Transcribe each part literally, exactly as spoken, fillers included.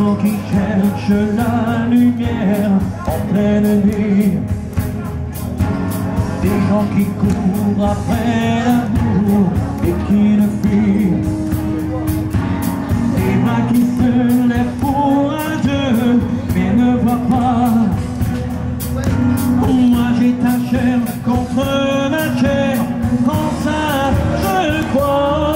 gens qui cherchent la lumière en pleine nuit, des gens qui courent après l'amour et qui le fuient, des mains qui se lèvent pour un Dieu mais ne voient pas. Moi j'ai ta chair contre ma chair, en ça je crois.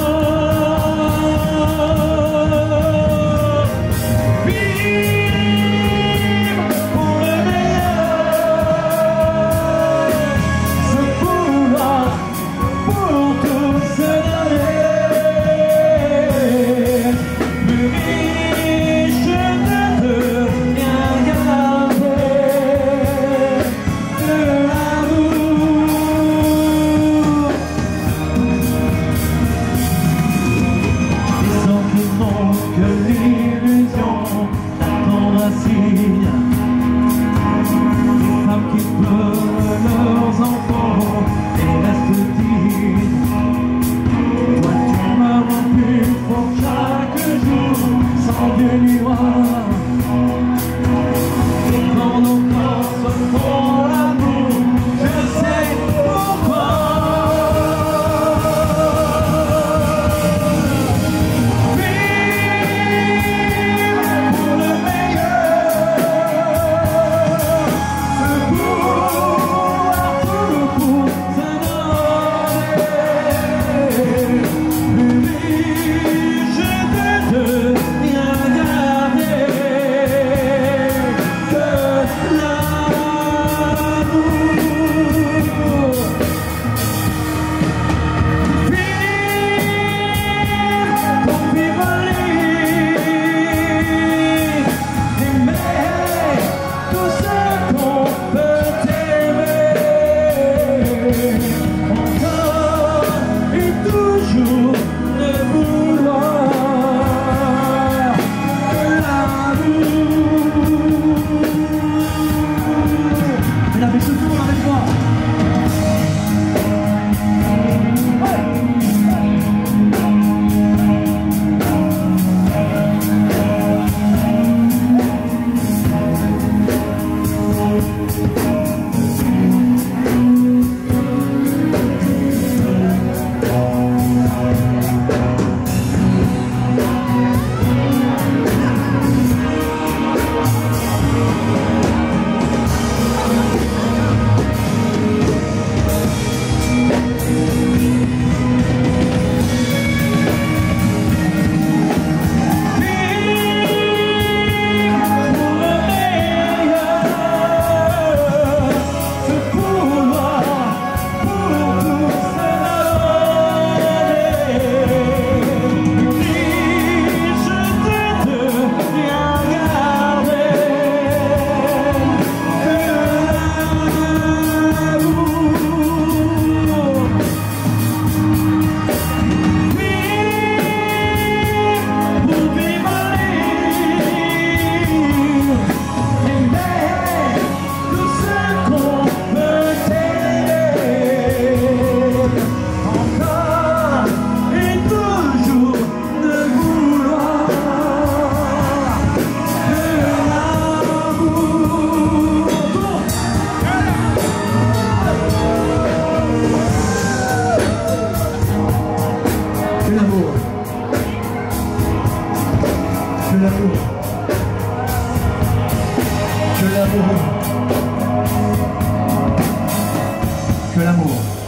Des femmes qui pleurent leurs enfants et restent dignes. Toi tu m'as rompu pour chaque jour sans Dieu ni roi. Et quand nos corps se font l'amour, je sais pourquoi. Que l'amour, que l'amour, que l'amour.